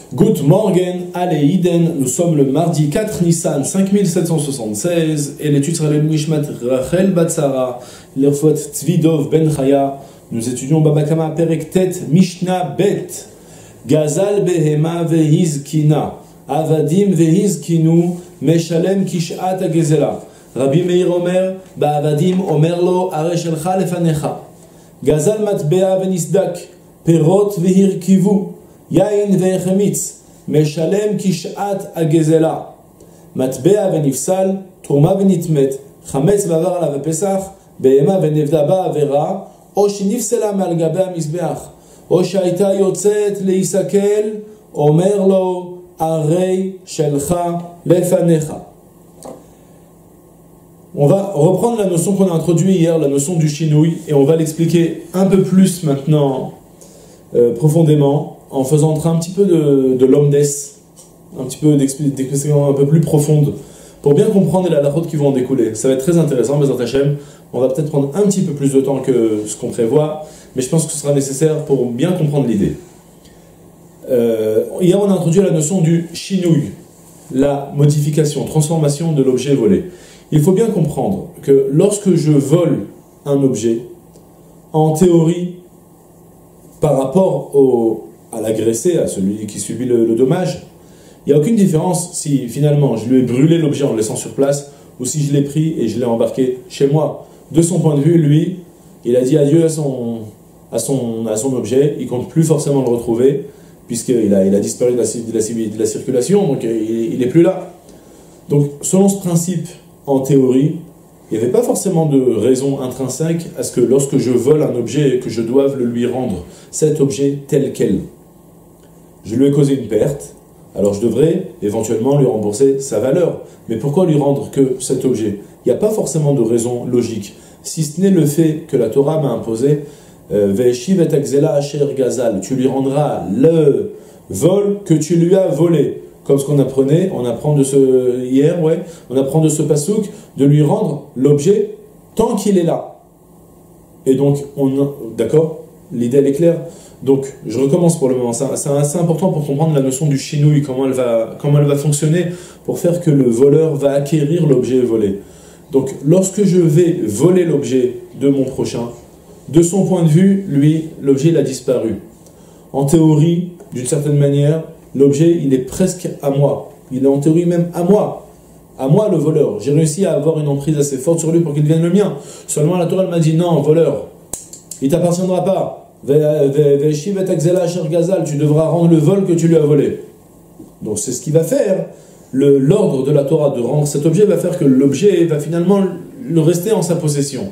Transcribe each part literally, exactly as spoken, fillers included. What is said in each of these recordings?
Good morning, allez Iden, nous sommes le mardi quatre Nissan cinq mille sept cent soixante-seize et l'étude sera le Nishmat Rachel Batsara, l'Erfot Tzvidov Ben Chaya. Nous étudions Babakama Perek Tet Mishnah Bet Gazal Behema Vehizkina Avadim Vehizkinu Meshalem Kishat Agezela Rabbi Meir Omer Ba'avadim Omerlo Areshelcha Lefanecha Gazal Matbea Venisdak Perot Vehirkivu Yain ve'chemitz, meshalem kishat agezela, matbea ve'nifsal, truma ve'nitmet, chametz v'avar ala ve'pesach, be'ema ve'nevda ba'avera, o shenifsela me'al gabe ha'mizbeach, o she'ayta yotzet le'isakel, omer lo, arei shelcha lefanecha. On va reprendre la notion qu'on a introduite hier, la notion du shinouï, et on va l'expliquer un peu plus maintenant, euh, profondément, en faisant entrer un petit peu de, de l'omdes, un petit peu d'explication un peu plus profonde, pour bien comprendre les halachot qui vont en découler. Ça va être très intéressant, Bezrat Hashem. On va peut-être prendre un petit peu plus de temps que ce qu'on prévoit, mais je pense que ce sera nécessaire pour bien comprendre l'idée. Euh, hier, on a introduit la notion du shinouï, la modification, transformation de l'objet volé. Il faut bien comprendre que lorsque je vole un objet, en théorie, par rapport au à l'agressé, à celui qui subit le, le dommage, il n'y a aucune différence si finalement je lui ai brûlé l'objet en le laissant sur place ou si je l'ai pris et je l'ai embarqué chez moi. De son point de vue, lui, il a dit adieu à son, à son, à son objet, il ne compte plus forcément le retrouver puisqu'il a, il a disparu de la, de la, de la circulation, donc il n'est plus là. Donc selon ce principe, en théorie, il n'y avait pas forcément de raison intrinsèque à ce que lorsque je vole un objet, que je doive le lui rendre, cet objet tel quel. Je lui ai causé une perte, alors je devrais éventuellement lui rembourser sa valeur. Mais pourquoi lui rendre que cet objet? Il n'y a pas forcément de raison logique, si ce n'est le fait que la Torah m'a imposé Ve'eshiv et akzela asher gazal, tu lui rendras le vol que tu lui as volé. Comme ce qu'on apprenait, on apprend de ce hier, ouais, on apprend de ce pasouk de lui rendre l'objet tant qu'il est là. Et donc, on, d'accord, l'idée elle est claire. Donc, je recommence pour le moment. C'est assez important pour comprendre la notion du shinouï, comment elle va, comment elle va fonctionner pour faire que le voleur va acquérir l'objet volé. Donc, lorsque je vais voler l'objet de mon prochain, de son point de vue, lui, l'objet il a disparu. En théorie, d'une certaine manière, l'objet il est presque à moi. Il est en théorie même à moi. À moi le voleur. J'ai réussi à avoir une emprise assez forte sur lui pour qu'il devienne le mien. Seulement la Torah m'a dit non, voleur, il t'appartiendra pas. Tu devras rendre le vol que tu lui as volé. Donc c'est ce qui va faire, l'ordre de la Torah de rendre cet objet va faire que l'objet va finalement le rester en sa possession.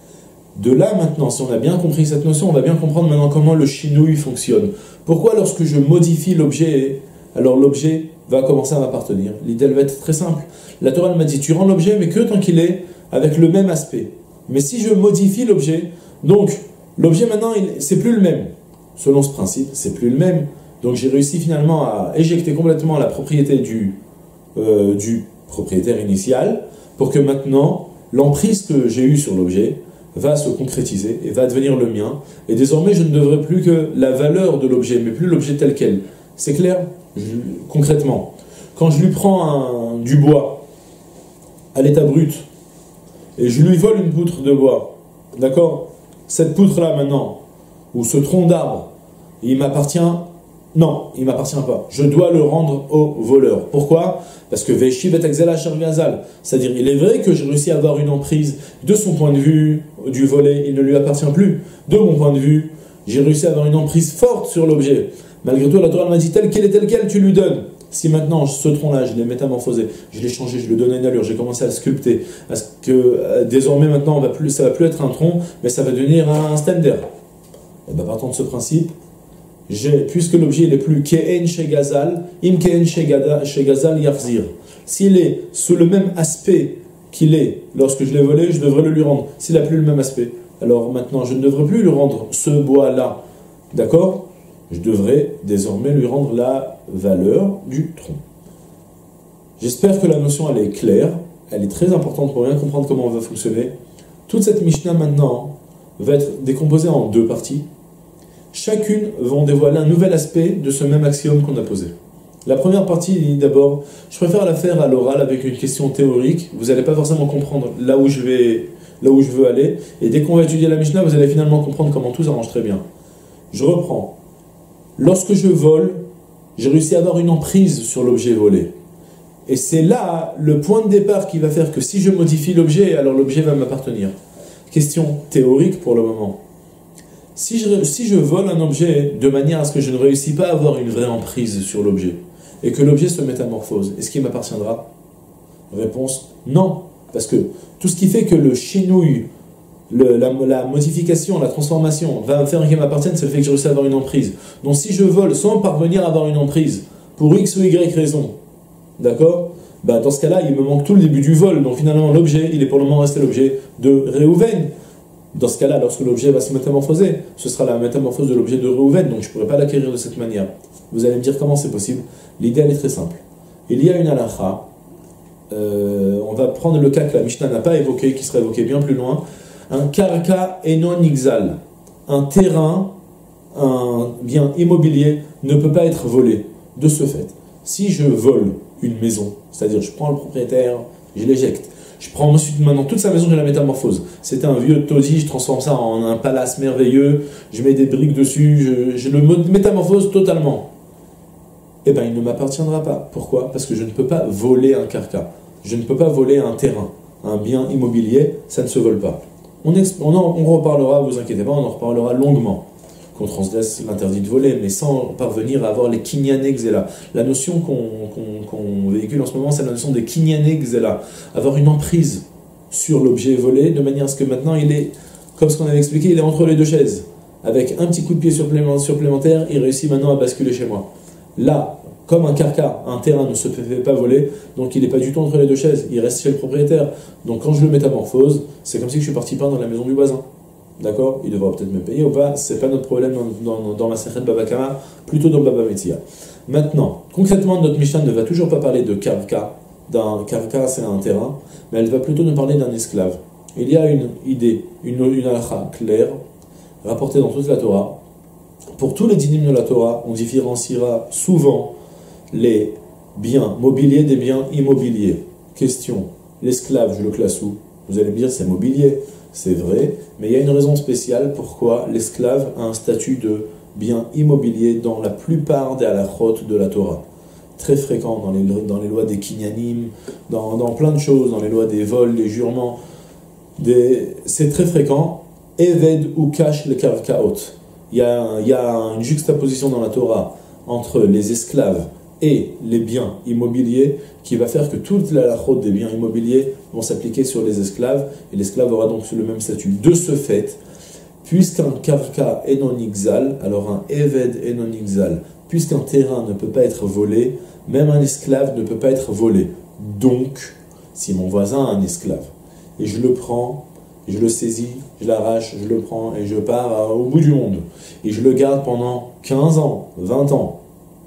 De là maintenant, si on a bien compris cette notion, on va bien comprendre maintenant comment le shinouï fonctionne. Pourquoi lorsque je modifie l'objet, alors l'objet va commencer à m'appartenir? L'idée va être très simple. La Torah m'a dit, tu rends l'objet, mais que tant qu'il est avec le même aspect. Mais si je modifie l'objet, donc l'objet maintenant, c'est plus le même. Selon ce principe, c'est plus le même. Donc j'ai réussi finalement à éjecter complètement la propriété du, euh, du propriétaire initial pour que maintenant, l'emprise que j'ai eue sur l'objet va se concrétiser et va devenir le mien. Et désormais, je ne devrai plus que la valeur de l'objet, mais plus l'objet tel quel. C'est clair? je, Concrètement, quand je lui prends un, du bois à l'état brut et je lui vole une poutre de bois, d'accord? Cette poutre-là maintenant, ou ce tronc d'arbre, il m'appartient? Non, il ne m'appartient pas. Je dois le rendre au voleur. Pourquoi? Parce que Ve'eshiv et akzela asher gazal, c'est-à-dire il est vrai que j'ai réussi à avoir une emprise de son point de vue du volet, il ne lui appartient plus. De mon point de vue, j'ai réussi à avoir une emprise forte sur l'objet. Malgré tout, la Torah m'a dit tel quel est tel quel, tu lui donnes. Si maintenant ce tronc-là, je l'ai métamorphosé, je l'ai changé, je lui donne une allure, j'ai commencé à le sculpter, à ce que euh, désormais maintenant, on va plus, ça ne va plus être un tronc, mais ça va devenir un, un stander. Et bien partant de ce principe, puisque l'objet n'est plus Ke'en chez Gazal, Im Ke'en chez Gazal Yafzir. S'il est sous le même aspect qu'il est lorsque je l'ai volé, je devrais le lui rendre. S'il n'a plus le même aspect, alors maintenant je ne devrais plus lui rendre ce bois-là. D'accord? Je devrais désormais lui rendre la valeur du tronc. J'espère que la notion elle est claire, elle est très importante pour bien comprendre comment on va fonctionner. Toute cette Mishnah maintenant va être décomposée en deux parties. chacune vont dévoiler un nouvel aspect de ce même axiome qu'on a posé. La première partie dit d'abord, je préfère la faire à l'oral avec une question théorique, vous n'allez pas forcément comprendre là où je vais, là où je veux aller, et dès qu'on va étudier la Mishnah, vous allez finalement comprendre comment tout s'arrange très bien. Je reprends. Lorsque je vole, j'ai réussi à avoir une emprise sur l'objet volé. Et c'est là le point de départ qui va faire que si je modifie l'objet, alors l'objet va m'appartenir. Question théorique pour le moment. Si je, si je vole un objet de manière à ce que je ne réussis pas à avoir une vraie emprise sur l'objet, et que l'objet se métamorphose, est-ce qu'il m'appartiendra? Réponse, non. Parce que tout ce qui fait que le chinouille, le, la, la modification, la transformation va me faire qu'il m'appartienne, c'est le fait que j'ai réussi à avoir une emprise. Donc si je vole sans parvenir à avoir une emprise, pour X ou Y raison, d'accord, bah dans ce cas-là, il me manque tout le début du vol. Donc finalement, l'objet, il est pour le moment resté l'objet de Réhouven. Dans ce cas-là, lorsque l'objet va se métamorphoser, ce sera la métamorphose de l'objet de Réhouven, donc je ne pourrai pas l'acquérir de cette manière. Vous allez me dire comment c'est possible. L'idée, elle est très simple. Il y a une halakha, euh, on va prendre le cas que la Mishnah n'a pas évoqué, qui sera évoqué bien plus loin, un karka enon ixal, un terrain, un bien immobilier ne peut pas être volé. De ce fait, si je vole une maison, c'est-à-dire je prends le propriétaire, je l'éjecte, je prends ensuite maintenant toute sa maison, je la métamorphose. C'était un vieux taudis, je transforme ça en un palace merveilleux, je mets des briques dessus, je, je le métamorphose totalement. Eh bien, il ne m'appartiendra pas. Pourquoi? Parce que je ne peux pas voler un carca. Je ne peux pas voler un terrain, un bien immobilier, ça ne se vole pas. On, on, en, on reparlera, vous inquiétez pas, on en reparlera longuement. Qu'on transgresse l'interdit de voler, mais sans parvenir à avoir les kinyané xéla. La notion qu'on qu'on, qu'on véhicule en ce moment, c'est la notion des kinyané xéla. Avoir une emprise sur l'objet volé, de manière à ce que maintenant il est, comme ce qu'on avait expliqué, il est entre les deux chaises. Avec un petit coup de pied supplémentaire, il réussit maintenant à basculer chez moi. Là, comme un carca, un terrain ne se fait pas voler, donc il n'est pas du tout entre les deux chaises, il reste chez le propriétaire. Donc quand je le métamorphose, c'est comme si je suis parti peindre la maison du voisin. D'accord? Il devra peut-être me payer ou pas, c'est pas notre problème dans, dans, dans la Sechet Baba Kama, plutôt dans Baba Metzia. Maintenant, concrètement, notre Mishnah ne va toujours pas parler de karka, d'un karka c'est un terrain, mais elle va plutôt nous parler d'un esclave. Il y a une idée, une, une halakha claire, rapportée dans toute la Torah. Pour tous les dynimes de la Torah, on différenciera souvent les biens mobiliers des biens immobiliers. Question, l'esclave, je le classe où? Vous allez me dire, c'est mobilier. C'est vrai, mais il y a une raison spéciale pourquoi l'esclave a un statut de bien immobilier dans la plupart des halachot de la Torah. Très fréquent dans les, dans les lois des kinyanim, dans, dans plein de choses, dans les lois des vols, des jurements. Des, c'est très fréquent. Eved ou cache le karkaot. Il y a, il y a une juxtaposition dans la Torah entre les esclaves et les biens immobiliers qui va faire que toute la halachot des biens immobiliers vont s'appliquer sur les esclaves et l'esclave aura donc le même statut. De ce fait, puisqu'un karka est non ixal, alors un eved est non ixal, puisqu'un terrain ne peut pas être volé, même un esclave ne peut pas être volé. Donc, si mon voisin a un esclave et je le prends, je le saisis, je l'arrache, je le prends et je pars au bout du monde et je le garde pendant quinze ans, vingt ans,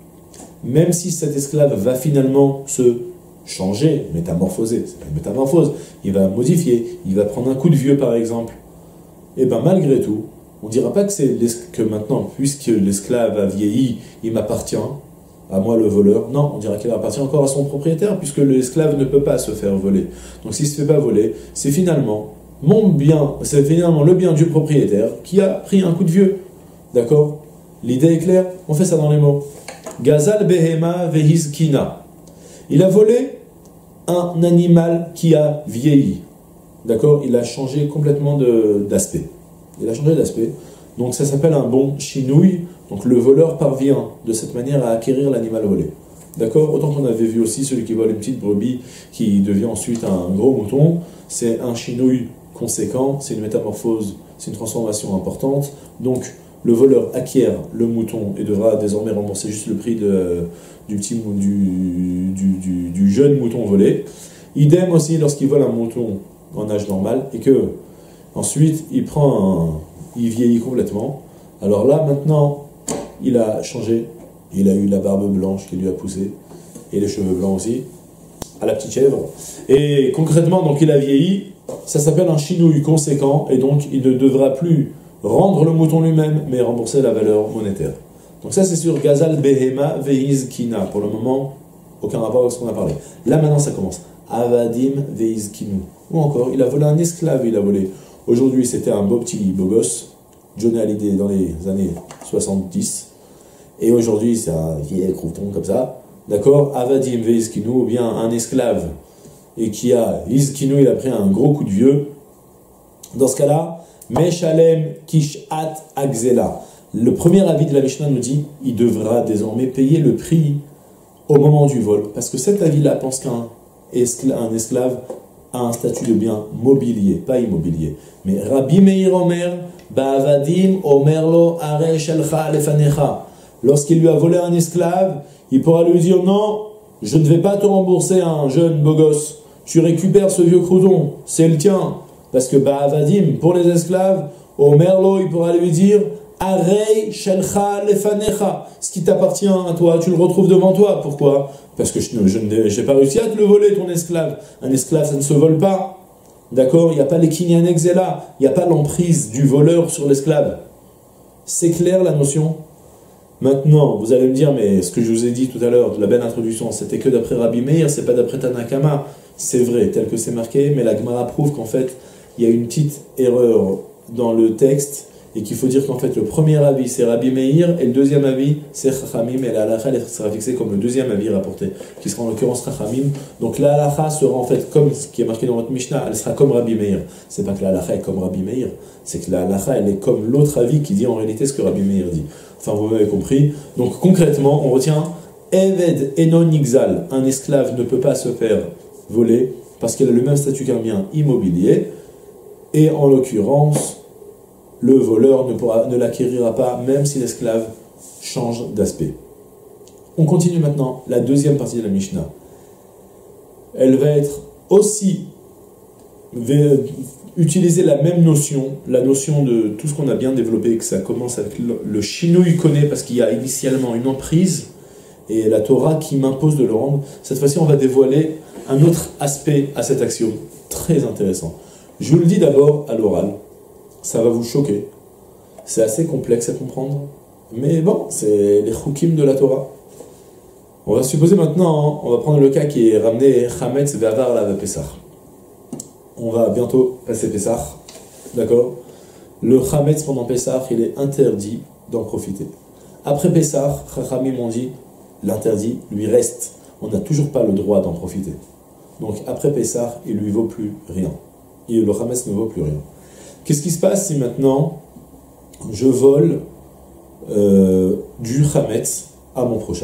même si cet esclave va finalement se changer, métamorphoser, c'est pas une métamorphose, il va modifier, il va prendre un coup de vieux par exemple, et bien malgré tout, on ne dira pas que, c'est que maintenant, puisque l'esclave a vieilli, il m'appartient, à moi le voleur, non, on dira qu'il appartient encore à son propriétaire, puisque l'esclave ne peut pas se faire voler. Donc s'il ne se fait pas voler, c'est finalement mon bien, c'est finalement le bien du propriétaire qui a pris un coup de vieux. D'accord? L'idée est claire, on fait ça dans les mots. Gazal behema vehizkina. Il a volé un animal qui a vieilli. D'accord? Il a changé complètement de, d'aspect. Il a changé d'aspect. Donc ça s'appelle un bon chinouille. Donc le voleur parvient de cette manière à acquérir l'animal volé. D'accord? Autant qu'on avait vu aussi celui qui vole une petite brebis qui devient ensuite un gros mouton. C'est un chinouille conséquent. C'est une métamorphose, c'est une transformation importante. Donc le voleur acquiert le mouton et devra désormais rembourser juste le prix de, du, petit, du, du, du, du jeune mouton volé. Idem aussi lorsqu'il vole un mouton en âge normal et que ensuite il prend un, il vieillit complètement. Alors là maintenant il a changé, il a eu la barbe blanche qui lui a poussé et les cheveux blancs aussi à la petite chèvre. Et concrètement donc il a vieilli, ça s'appelle un chinouille conséquent et donc il ne devra plus rendre le mouton lui-même, mais rembourser la valeur monétaire. Donc ça c'est sur Gazal Behema Veizkina. Pour le moment, aucun rapport avec ce qu'on a parlé. Là maintenant ça commence. Avadim Veizkinu. Ou encore, il a volé un esclave, il a volé. Aujourd'hui c'était un beau petit beau gosse, Johnny Hallyday dans les années soixante-dix. Et aujourd'hui c'est un vieil crouton comme ça. D'accord? Avadim Veizkinu, ou bien un esclave. Et qui a, Izkinu, il a pris un gros coup de vieux. Dans ce cas-là, Meshalem Kishat Agzela. Le premier avis de la Mishnah nous dit, il devra désormais payer le prix au moment du vol. Parce que cet avis-là pense qu'un esclave, un esclave a un statut de bien mobilier, pas immobilier. Mais Rabbi Meir Omer, Ba'avadim Omerlo Are Shelcha Lefanecha. Lorsqu'il lui a volé un esclave, il pourra lui dire, non, je ne vais pas te rembourser un jeune beau gosse. Tu récupères ce vieux crouton, c'est le tien. Parce que Ba'avadim, pour les esclaves, au merlo, il pourra lui dire Arei shelcha lefanecha. Ce qui t'appartient à toi, tu le retrouves devant toi. Pourquoi? Parce que je n'ai pas réussi à te le voler, ton esclave. Un esclave, ça ne se vole pas. D'accord? Il n'y a pas les kinyan exela. Il n'y a pas l'emprise du voleur sur l'esclave. C'est clair la notion? Maintenant, vous allez me dire, mais ce que je vous ai dit tout à l'heure, de la belle introduction, c'était que d'après Rabbi Meir, c'est pas d'après Tanakama. C'est vrai, tel que c'est marqué, mais la Gemara prouve qu'en fait, il y a une petite erreur dans le texte, et qu'il faut dire qu'en fait, le premier avis, c'est Rabbi Meir, et le deuxième avis, c'est Chachamim, et la halakha, elle sera fixée comme le deuxième avis rapporté, qui sera en l'occurrence Chachamim. Donc la halakha sera en fait comme ce qui est marqué dans votre Mishnah, elle sera comme Rabbi Meir. C'est pas que la halakha est comme Rabbi Meir, c'est que la halakha, elle est comme l'autre avis qui dit en réalité ce que Rabbi Meir dit. Enfin, vous m'avez compris. Donc concrètement, on retient Eved Enon Ixal, un esclave ne peut pas se faire voler parce qu'il a le même statut qu'un bien immobilier, et en l'occurrence, le voleur ne, pourra, ne l'acquérira pas même si l'esclave change d'aspect. On continue maintenant la deuxième partie de la Mishnah. Elle va être aussi va utiliser la même notion, la notion de tout ce qu'on a bien développé, que ça commence avec le, le Shinui connaît parce qu'il y a initialement une emprise et la Torah qui m'impose de le rendre. Cette fois-ci, on va dévoiler un autre aspect à cet axiome, très intéressant. Je vous le dis d'abord à l'oral, ça va vous choquer, c'est assez complexe à comprendre, mais bon, c'est les chukim de la Torah. On va supposer maintenant, on va prendre le cas qui est ramené Chametz Ve'avar la Pesach. On va bientôt passer Pesach, d'accord? Le Chametz pendant Pesach, il est interdit d'en profiter. Après Pesach, Chachamim m'ont dit, l'interdit lui reste. On n'a toujours pas le droit d'en profiter. Donc après Pesach, il lui vaut plus rien. Et le Chametz ne vaut plus rien. Qu'est-ce qui se passe si maintenant je vole euh, du Chametz à mon prochain?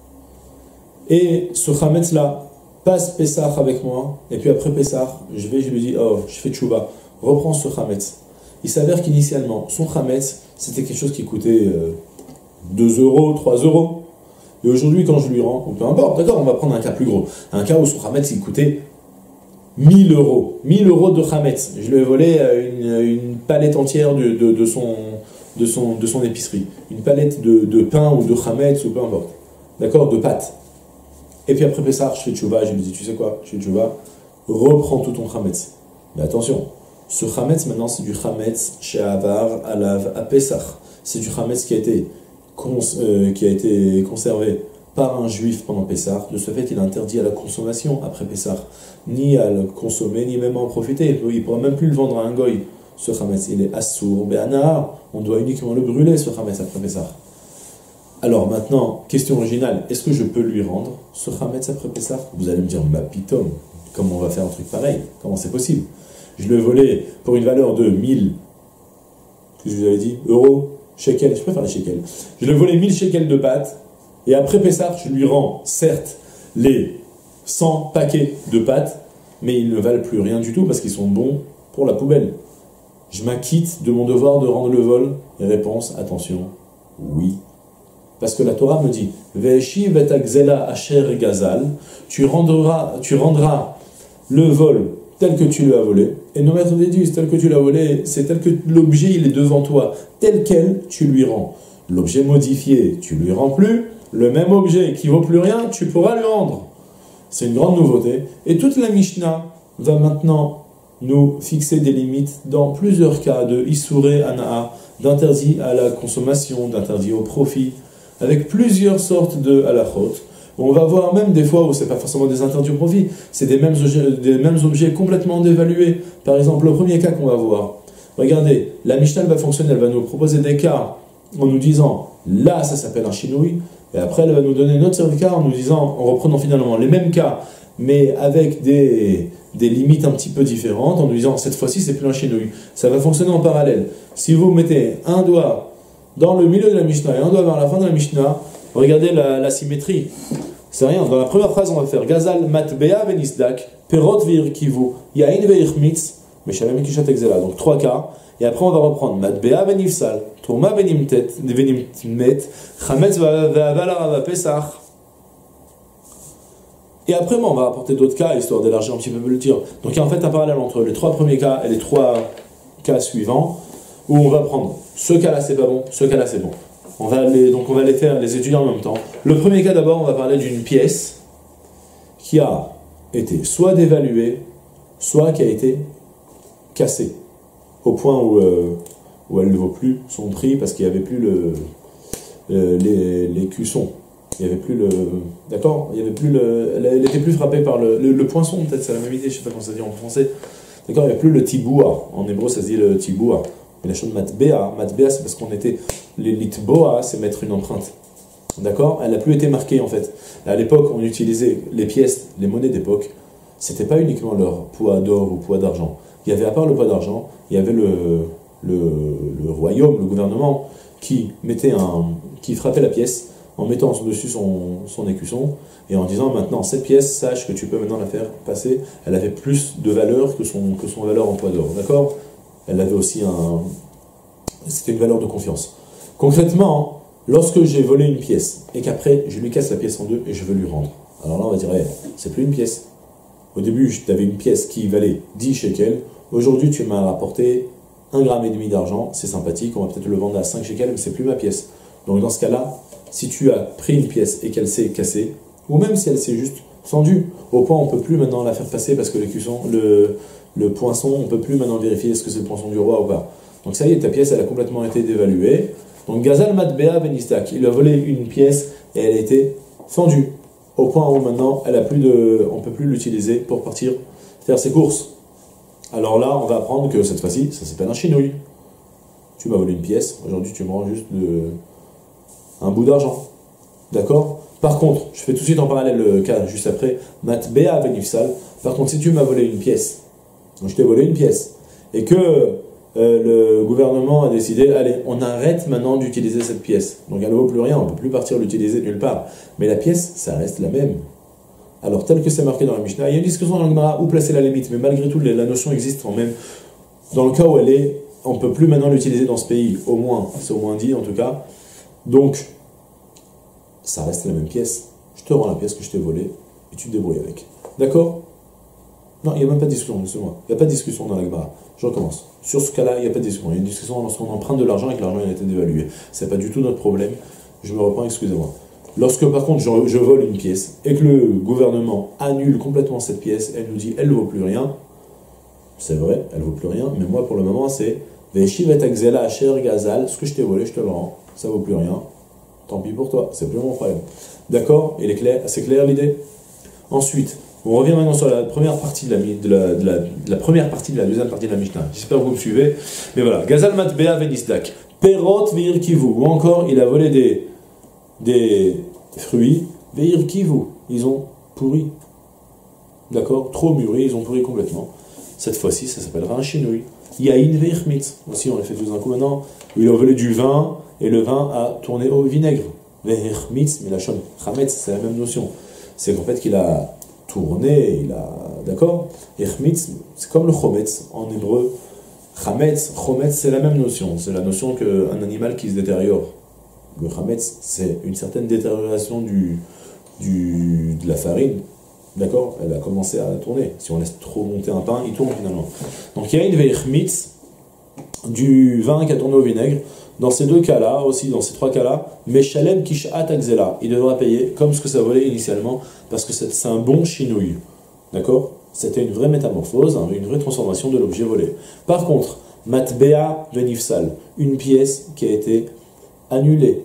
Et ce Chametz-là passe Pesach avec moi, et puis après Pesach, je vais, je lui dis, oh, je fais tchouva, reprends ce Chametz. Il s'avère qu'initialement, son Chametz, c'était quelque chose qui coûtait euh, deux euros, trois euros. Et aujourd'hui, quand je lui rends, ou peu importe, d'accord, on va prendre un cas plus gros, un cas où son Chametz, il coûtait mille euros. mille euros de Chametz. Je lui ai volé une, une palette entière de, de, de, son, de, son, de son épicerie. Une palette de, de pain ou de Chametz, ou peu importe. D'accord, de pâtes. Et puis après Pessah, je fais tchouva, je lui dis, tu sais quoi, je fais tchouva, reprends tout ton Chametz. Mais attention, ce Chametz maintenant, c'est du Chametz chez Avar, Alav, à Pessah. C'est du Chametz qui a été, cons, euh, qui a été conservé par un juif pendant Pessah. De ce fait, il est interdit à la consommation après Pessah, ni à le consommer, ni même à en profiter. Il ne pourra même plus le vendre à un goy. Ce Chametz, il est assour, bé'anahar. On doit uniquement le brûler, ce Chametz, après Pessah. Alors maintenant, question originale, est-ce que je peux lui rendre ce Chametz après Pessah? Vous allez me dire, ma pitom, comment on va faire un truc pareil? Comment c'est possible? Je l'ai volé pour une valeur de mille, que je vous avais dit, euros, shekels, je préfère les shekels. Je l'ai volé mille shekels de pâtes, et après Pessah, je lui rends, certes, les cent paquets de pâtes, mais ils ne valent plus rien du tout parce qu'ils sont bons pour la poubelle. Je m'acquitte de mon devoir de rendre le vol? Et réponse, attention, oui. Parce que la Torah me dit, Ve'eshi vetagzela asher gazal, tu rendras, tu rendras le vol tel que tu l'as volé. Et nos maîtres disent, tel que tu l'as volé, c'est tel que l'objet il est devant toi, tel quel tu lui rends. L'objet modifié, tu lui rends plus. Le même objet qui vaut plus rien, tu pourras lui rendre. C'est une grande nouveauté. Et toute la Mishnah va maintenant nous fixer des limites dans plusieurs cas de Issouré Ana'a, d'interdit à la consommation, d'interdit au profit, avec plusieurs sortes de halachot. On va voir même des fois où ce n'est pas forcément des interdits au profit, c'est des mêmes objets, des mêmes objets complètement dévalués. Par exemple, le premier cas qu'on va voir, regardez, la Mishnah va fonctionner, elle va nous proposer des cas en nous disant, là ça s'appelle un chinouille, et après elle va nous donner une autre série de cas en nous disant, en reprenant finalement les mêmes cas, mais avec des, des limites un petit peu différentes, en nous disant, cette fois-ci c'est plus un chinouille. Ça va fonctionner en parallèle. Si vous mettez un doigt dans le milieu de la Mishnah et un doigt vers la fin de la Mishnah, regardez la, la symétrie. C'est rien. Dans la première phrase, on va faire Gazal matbea venisdak, perot veir kivu, yain veir mitz, meshalem kishat exela. Donc trois cas. Et après, on va reprendre matbea venifsal, tourma venimtet, venimmet, chametz ve'avalar pesach. Et après, on va apporter d'autres cas, histoire d'élargir un petit peu le tir. Donc il y a en fait un parallèle entre les trois premiers cas et les trois cas suivants, où on va prendre ce cas-là, c'est pas bon, ce cas-là, c'est bon. On va les, donc on va les faire, les étudier en même temps. Le premier cas d'abord, on va parler d'une pièce qui a été soit dévaluée, soit qui a été cassée, au point où, euh, où elle ne vaut plus son prix parce qu'il n'y avait plus le, euh, les, les cuissons. Il n'y avait plus le... D'accord. Il y avait plus le... Elle n'était plus frappée par le... Le, le poinçon, peut-être, c'est la même idée, je ne sais pas comment ça dit en français. D'accord. Il n'y a plus le tiboua. En hébreu, ça se dit le tiboua. Mais la chose de matbea, matbea, c'est parce qu'on était... Les litboa, c'est mettre une empreinte. D'accord. Elle n'a plus été marquée, en fait. À l'époque, on utilisait les pièces, les monnaies d'époque. C'était pas uniquement leur poids d'or ou poids d'argent. Il y avait, à part le poids d'argent, il y avait le, le, le royaume, le gouvernement, qui mettait un... qui frappait la pièce en mettant dessus son, son écusson, et en disant maintenant, cette pièce, sache que tu peux maintenant la faire passer, elle avait plus de valeur que son, que son valeur en poids d'or, d'accord. Elle avait aussi un... C'était une valeur de confiance. Concrètement, lorsque j'ai volé une pièce, et qu'après, je lui casse la pièce en deux, et je veux lui rendre, alors là, on va dire, hey, c'est plus une pièce. Au début, tu avais une pièce qui valait dix shekels, aujourd'hui, tu m'as rapporté un gramme et demi d'argent, c'est sympathique, on va peut-être le vendre à cinq shekels, mais c'est plus ma pièce. Donc dans ce cas-là, si tu as pris une pièce et qu'elle s'est cassée, ou même si elle s'est juste fendue, au point on ne peut plus maintenant la faire passer parce que le, cuisson, le, le poinçon, on ne peut plus maintenant vérifier est-ce que c'est le poinçon du roi ou pas. Donc ça y est, ta pièce, elle a complètement été dévaluée. Donc Gazal Matbea Benistak, il a volé une pièce et elle a été fendue, au point où maintenant, elle a plus de, on ne peut plus l'utiliser pour partir faire ses courses. Alors là, on va apprendre que cette fois-ci, ça s'appelle un chinouille. Tu m'as volé une pièce, aujourd'hui tu me rends juste de... un bout d'argent. D'accord. Par contre, je fais tout de suite en parallèle le cas juste après, Matbea Benifsal. Par contre, si tu m'as volé une pièce, donc je t'ai volé une pièce, et que euh, le gouvernement a décidé, allez, on arrête maintenant d'utiliser cette pièce. Donc elle ne vaut plus rien, on ne peut plus partir l'utiliser nulle part. Mais la pièce, ça reste la même. Alors, tel que c'est marqué dans la Mishnah, il y a une discussion dans la Gemara où placer la limite, mais malgré tout, la notion existe quand même. Dans le cas où elle est, on ne peut plus maintenant l'utiliser dans ce pays, au moins, c'est au moins dit en tout cas. Donc, ça reste la même pièce. Je te rends la pièce que je t'ai volée et tu te débrouilles avec. D'accord? Non, il n'y a même pas de discussion, laissez-moi. Il n'y a pas de discussion dans la Gemara. Je recommence. Sur ce cas-là, il n'y a pas de discussion. Il y a une discussion lorsqu'on emprunte de l'argent et que l'argent a été dévalué. Ce n'est pas du tout notre problème. Je me reprends, excusez-moi. Lorsque par contre je, je vole une pièce et que le gouvernement annule complètement cette pièce, elle nous dit elle ne vaut plus rien, c'est vrai, elle ne vaut plus rien, mais moi pour le moment c'est Veshivet Axela Asher Gazal, ce que je t'ai volé, je te le rends, ça ne vaut plus rien, tant pis pour toi, c'est plus mon problème. D'accord? Il est clair, c'est clair l'idée? Ensuite, on revient maintenant sur la première partie de la, de la, de la, de la première partie de la deuxième partie de la Mishnah. J'espère que vous me suivez. Mais voilà, Gazal Matbea Venisdak, Perot Veir Kivu, ou encore il a volé des des fruits, veir kivu, ils ont pourri. D'accord? Trop mûri, ils ont pourri complètement. Cette fois-ci, ça s'appellera un chinouille. Yain veir mitz. Aussi, on les fait tous d'un coup maintenant. Il a volé du vin, et le vin a tourné au vinaigre. Veir mitz, mais la chom, chametz, c'est la même notion. C'est qu'en fait, qu'il a tourné, il a. D'accord? Ermitz, c'est comme le chometz en hébreu. Chametz, chometz, c'est la même notion. C'est la notion qu'un animal qui se détériore. Le chametz, c'est une certaine détérioration du, du, de la farine. D'accord? Elle a commencé à tourner. Si on laisse trop monter un pain, il tourne finalement. Donc il y a une veirmitz, du vin qui a tourné au vinaigre. Dans ces deux cas-là, aussi dans ces trois cas-là, Meshalem Kishat Axela, il devra payer comme ce que ça volait initialement, parce que c'est un bon chinouille. D'accord? C'était une vraie métamorphose, une vraie transformation de l'objet volé. Par contre, matbea venifsal, une pièce qui a été annulée.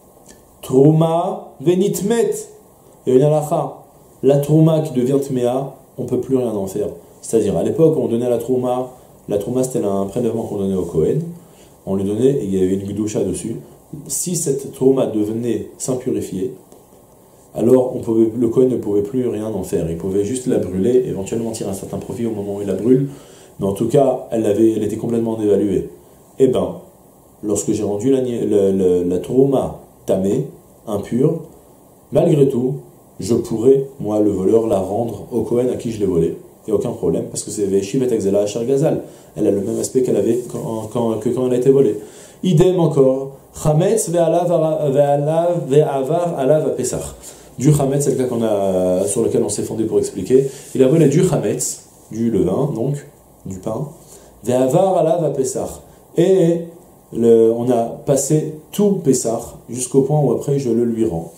Trouma venitmet, et une halakha. La trouma qui devient tmea, on ne peut plus rien en faire. C'est-à-dire, à l'époque, on donnait la trouma, la trouma c'était un prélèvement qu'on donnait au Kohen, on lui donnait et il y avait une gdoucha dessus. Si cette trouma devenait s'impurifier, alors on pouvait, le Kohen ne pouvait plus rien en faire. Il pouvait juste la brûler, éventuellement tirer un certain profit au moment où il la brûle, mais en tout cas, elle, avait, elle était complètement dévaluée. Eh bien, lorsque j'ai rendu la, la, la, la trouma tamée, impure, malgré tout, je pourrais, moi, le voleur, la rendre au Kohen à qui je l'ai volé. Il n'y a aucun problème, parce que c'est Veshivet Exela Achar Gazal. Elle a le même aspect qu'elle avait quand, quand, que quand elle a été volée. Idem encore, Chametz ve'avar alav pesach. Du Chametz, c'est le cas qu'on a, sur lequel on s'est fondé pour expliquer. Il a volé du Chametz, du levain, donc, du pain, ve'avar alav pesach. Et le, on a passé tout Pesach jusqu'au point où après je le lui rends.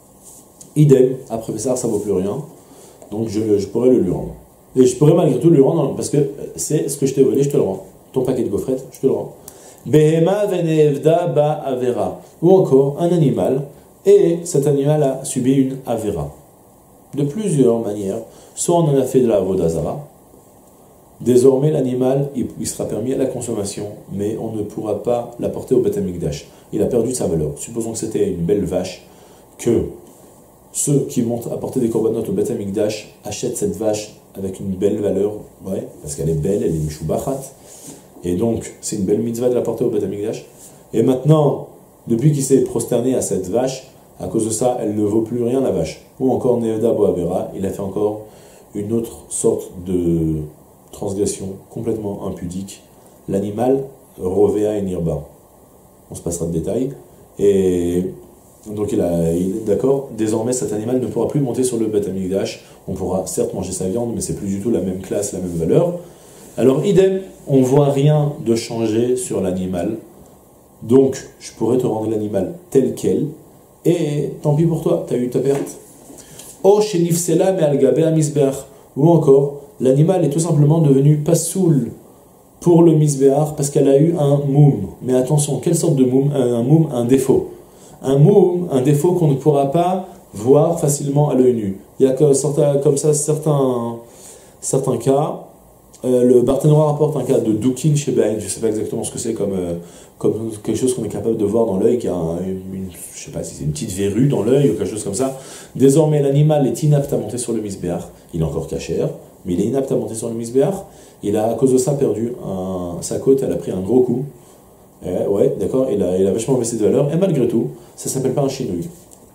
Idem, après Pesach, ça ne vaut plus rien, donc je, je pourrais le lui rendre. Et je pourrais malgré tout le lui rendre, parce que c'est ce que je t'ai volé, je te le rends. Ton paquet de gaufrettes, je te le rends. Behema venevda ba avera. Ou encore un animal, et cet animal a subi une avera. De plusieurs manières. Soit on en a fait de la vodazara. Désormais, l'animal, il, il sera permis à la consommation, mais on ne pourra pas l'apporter au Beth Amikdash. Il a perdu sa valeur. Supposons que c'était une belle vache, que ceux qui vont apporter des corbanotes au Beth Amikdash achètent cette vache avec une belle valeur, ouais, parce qu'elle est belle, elle est mishubachat, et donc c'est une belle mitzvah de l'apporter au Beth Amikdash. Et maintenant, depuis qu'il s'est prosterné à cette vache, à cause de ça, elle ne vaut plus rien la vache. Ou encore Nevda Boavera, il a fait encore une autre sorte de transgression complètement impudique. L'animal, Rovea et Nirba. On se passera de détails. Et donc il a, il, d'accord, désormais cet animal ne pourra plus monter sur le Beth Amikdash. On pourra certes manger sa viande, mais c'est plus du tout la même classe, la même valeur. Alors idem, on ne voit rien de changer sur l'animal. Donc je pourrais te rendre l'animal tel quel. Et tant pis pour toi, tu as eu ta perte. O shenifsela me algabe amisbeach. Ou encore, l'animal est tout simplement devenu pasoul pour le misbéar parce qu'elle a eu un moum. Mais attention, quelle sorte de moum? Un moum, un défaut. Un moum, un défaut qu'on ne pourra pas voir facilement à l'œil nu. Il y a comme ça certains, certains cas. Euh, le Barthénois rapporte un cas de Doukin chez Bain, je ne sais pas exactement ce que c'est comme, euh, comme quelque chose qu'on est capable de voir dans l'œil, qui a un, une, je sais pas si c'est une petite verrue dans l'œil ou quelque chose comme ça. Désormais, l'animal est inapte à monter sur le misbéar. Il est encore cachère, mais il est inapte à monter sur le misbéar. Il a, à cause de ça, perdu un, sa côte, elle a pris un gros coup. Et, ouais, d'accord, il a, il a vachement baissé de valeur, et malgré tout, ça ne s'appelle pas un chinouille.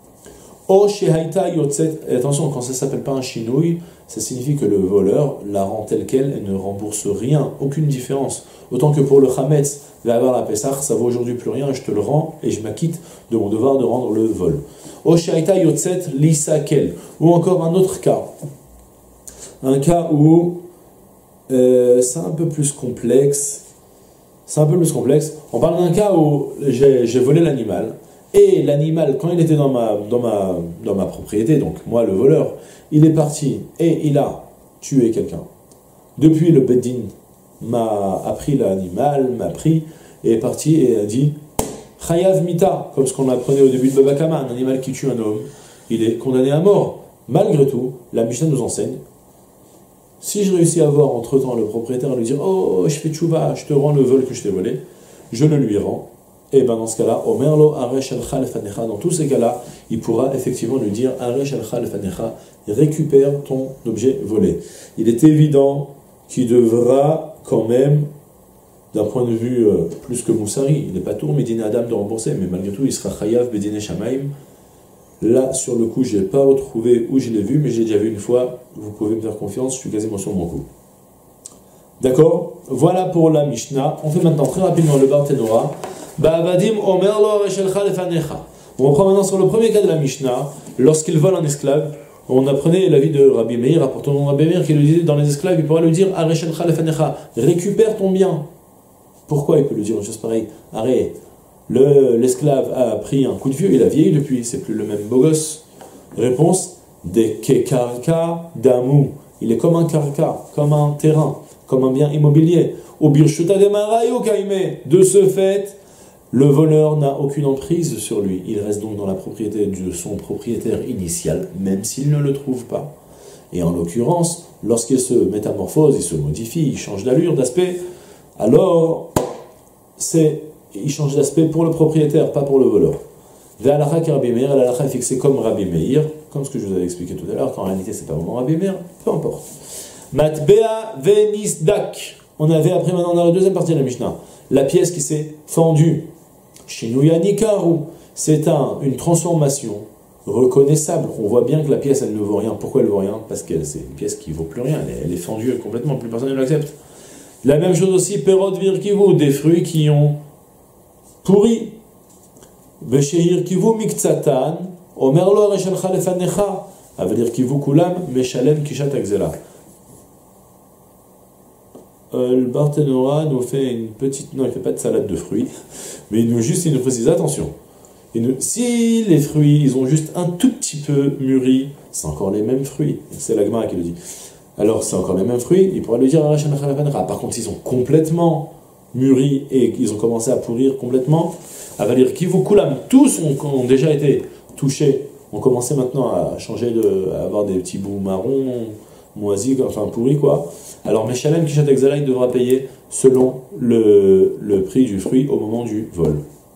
O shehaita yotzet, et attention, quand ça ne s'appelle pas un chinouille, ça signifie que le voleur la rend telle qu'elle et ne rembourse rien, aucune différence. Autant que pour le Chametz, va avoir la Pessah, ça vaut aujourd'hui plus rien, je te le rends et je m'acquitte de mon devoir de rendre le vol. O shehaita yotzet lisakel, ou encore un autre cas. Un cas où euh, c'est un peu plus complexe. C'est un peu plus complexe. On parle d'un cas où j'ai, j'ai volé l'animal. Et l'animal, quand il était dans ma, dans, ma, dans ma propriété, donc moi le voleur, il est parti et il a tué quelqu'un. Depuis, le Beddin m'a appris l'animal, m'a pris et est parti et a dit Chayav Mita, comme ce qu'on apprenait au début de Baba Kama, un animal qui tue un homme, il est condamné à mort. Malgré tout, la Mishnah nous enseigne, si je réussis à voir entre temps le propriétaire à lui dire oh, je fais tchouva, je te rends le vol que je t'ai volé, je le lui rends. Et bien dans ce cas-là, Omerlo Aresh al-Khal Fanecha, dans tous ces cas-là, il pourra effectivement lui dire Aresh al-Khal Fanecha, récupère ton objet volé. Il est évident qu'il devra quand même, d'un point de vue euh, plus que Moussari, il n'est pas tout Médine Adam de rembourser, mais malgré tout, il sera Chayav Bedine Shamaim. Là, sur le coup, je n'ai pas retrouvé où je l'ai vu, mais j'ai déjà vu une fois. Vous pouvez me faire confiance, je suis quasiment sur mon coup. D'accord? Voilà pour la Mishnah. On fait maintenant très rapidement le Barthénoa. Ba'avadim omer lo areshelcha lefanecha. On reprend maintenant sur le premier cas de la Mishnah. Lorsqu'il vole un esclave, on apprenait l'avis de Rabbi Meir, rapportant de Rabbi Meir, qui lui disait dans les esclaves, il pourrait lui dire areshelcha lefanecha, récupère ton bien. Pourquoi il peut lui dire une chose pareille? Arrête. Le, l'esclave a pris un coup de vieux, il a vieilli depuis, c'est plus le même beau gosse. Réponse, des kekarka damu. il est comme un karka, comme un terrain, comme un bien immobilier. Au birshuta de marayo kaime. De ce fait, le voleur n'a aucune emprise sur lui. Il reste donc dans la propriété de son propriétaire initial, même s'il ne le trouve pas. Et en l'occurrence, lorsqu'il se métamorphose, il se modifie, il change d'allure, d'aspect, alors c'est, il change d'aspect pour le propriétaire, pas pour le voleur. Ve'alacha ki Rabbi Meir, l'alacha est fixée comme Rabbi Meir, comme ce que je vous avais expliqué tout à l'heure, qu'en réalité c'est pas vraiment Rabbi Meir, peu importe. Matbea ve'nisdak. On avait appris maintenant dans la deuxième partie de la Mishnah, la pièce qui s'est fendue. Shinuya nikaru, c'est un, une transformation reconnaissable. On voit bien que la pièce elle ne vaut rien. Pourquoi elle ne vaut rien? Parce que c'est une pièce qui ne vaut plus rien, elle est, elle est fendue complètement, plus personne ne l'accepte. La même chose aussi, perot virkivu, des fruits qui ont pourri. Vesheir kivu miktsatan, omerlo reshalcha lefanecha, ça veut dire kivu kulam, meshalem kishat akzela. Euh, le Barthénora nous fait une petite... Non, il ne fait pas de salade de fruits, mais il nous juste il nous précise, attention, il nous, si les fruits, ils ont juste un tout petit peu mûri, c'est encore les mêmes fruits, c'est la Gemara qui le dit. Alors, c'est encore les mêmes fruits, il pourra le dire à la Par contre, ils ont complètement mûri et ils ont commencé à pourrir complètement, à valir kivukulam, tous ont, ont déjà été touchés, ont commencé maintenant à changer, de, à avoir des petits bouts marrons, moisis, enfin pourris quoi. Alors Meshalem Kishat Exala, il devra payer selon le, le prix du fruit au moment du vol.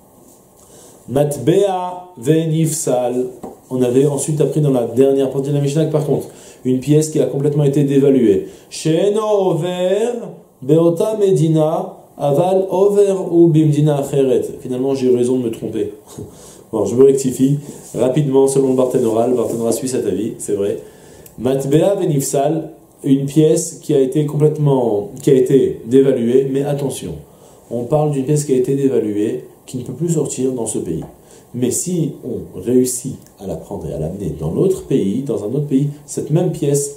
Matbea venifsal. On avait ensuite appris dans la dernière partie de la Mishnah, par contre, une pièce qui a complètement été dévaluée. Sheno over beota medina aval over ou bimdina acheret. Finalement, j'ai eu raison de me tromper. Bon, je me rectifie rapidement selon le Barthénora. Le Barthénora suit cet avis, c'est vrai. Matbea venifsal, une pièce qui a été complètement, qui a été dévaluée, mais attention, on parle d'une pièce qui a été dévaluée, qui ne peut plus sortir dans ce pays. Mais si on réussit à la prendre et à l'amener dans l'autre pays, dans un autre pays, cette même pièce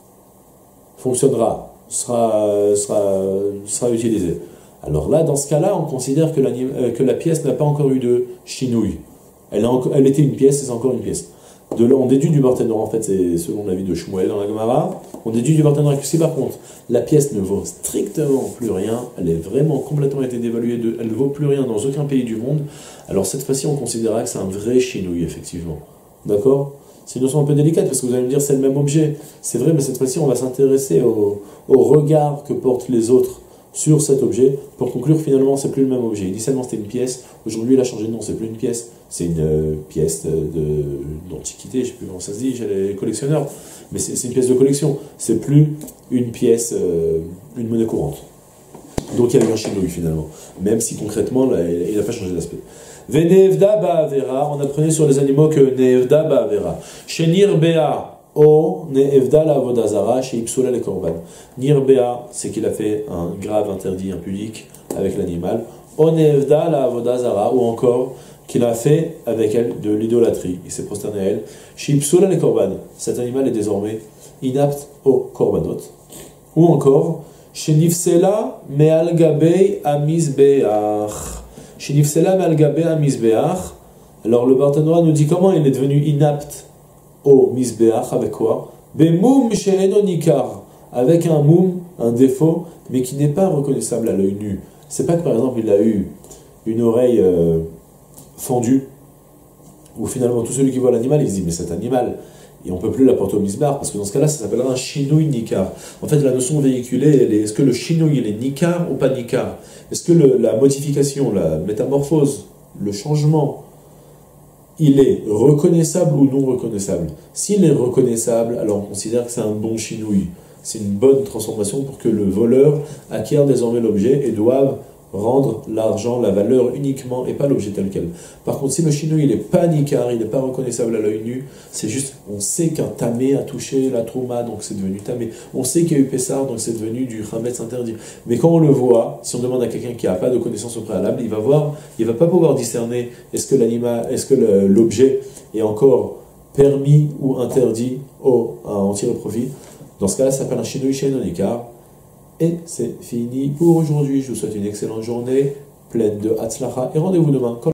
fonctionnera, sera, sera, sera utilisée. Alors là, dans ce cas-là, on considère que, euh, que la pièce n'a pas encore eu de chinouille. Elle, a, elle était une pièce, et c'est encore une pièce. De là, on déduit du Barthénora, en fait, c'est selon l'avis de Shmuel dans la Gemara, on déduit du Barthénora que si par contre la pièce ne vaut strictement plus rien, elle est vraiment complètement été dévaluée, de, elle ne vaut plus rien dans aucun pays du monde, alors cette fois-ci on considérera que c'est un vrai chinouille, effectivement. D'accord? C'est une notion un peu délicate parce que vous allez me dire c'est le même objet. C'est vrai, mais cette fois-ci on va s'intéresser au, au regard que portent les autres sur cet objet pour conclure finalement c'est plus le même objet. Initialement c'était une pièce, aujourd'hui il a changé de nom, c'est plus une pièce, c'est une euh, pièce d'antiquité, je ne sais plus comment ça se dit, j'ai les collectionneurs, mais c'est une pièce de collection, c'est plus une pièce, euh, une monnaie courante. Donc il y a eu un chinouille finalement, même si concrètement là, il n'a pas changé d'aspect. Venevda ba'avera, on apprenait sur les animaux que Nevda ba'avera. Shenir bea. O ne'evda la avodazara chez Ipsula le korban. Nirbea, c'est qu'il a fait un grave interdit impudique avec l'animal. O ne'evda la avodazara, ou encore qu'il a fait avec elle de l'idolâtrie. Il s'est prosterné à elle. Chez Ipsula le korban, cet animal est désormais inapte au korbanot. Ou encore, chez Nifsela me'al gabei amizbeach. Chez Nifsela me'al gabei amizbeach. Alors le Barthénora nous dit comment il est devenu inapte au misbeach, avec quoi? Bemoum she'eno nikar, avec un moum, un défaut, mais qui n'est pas reconnaissable à l'œil nu. C'est pas que par exemple il a eu une oreille euh, fendue, où finalement tout celui qui voit l'animal, il se dit mais cet animal, et on ne peut plus l'apporter au misbar, parce que dans ce cas-là, ça s'appellera un chinouille nikar. En fait, la notion véhiculée, elle est, est-ce que le chinouille, il est nikar ou pas nikar? Est-ce que le, la modification, la métamorphose, le changement, il est reconnaissable ou non reconnaissable? S'il est reconnaissable, alors on considère que c'est un bon chinouille. C'est une bonne transformation pour que le voleur acquiert désormais l'objet et doive rendre l'argent, la valeur uniquement et pas l'objet tel quel. Par contre, si le chinouille il n'est pas nikar, il n'est pas reconnaissable à l'œil nu, c'est juste, on sait qu'un tamé a touché la trouma, donc c'est devenu tamé. On sait qu'il y a eu pessar, donc c'est devenu du chametz interdit. Mais quand on le voit, si on demande à quelqu'un qui n'a pas de connaissance au préalable, il va voir, il va pas pouvoir discerner est-ce que l'animal, est-ce que l'objet est encore permis ou interdit au, à en tirer profit. Dans ce cas-là, ça s'appelle un chinouille chez non nikar. Et c'est fini pour aujourd'hui. Je vous souhaite une excellente journée, pleine de hatzlacha, et rendez-vous demain.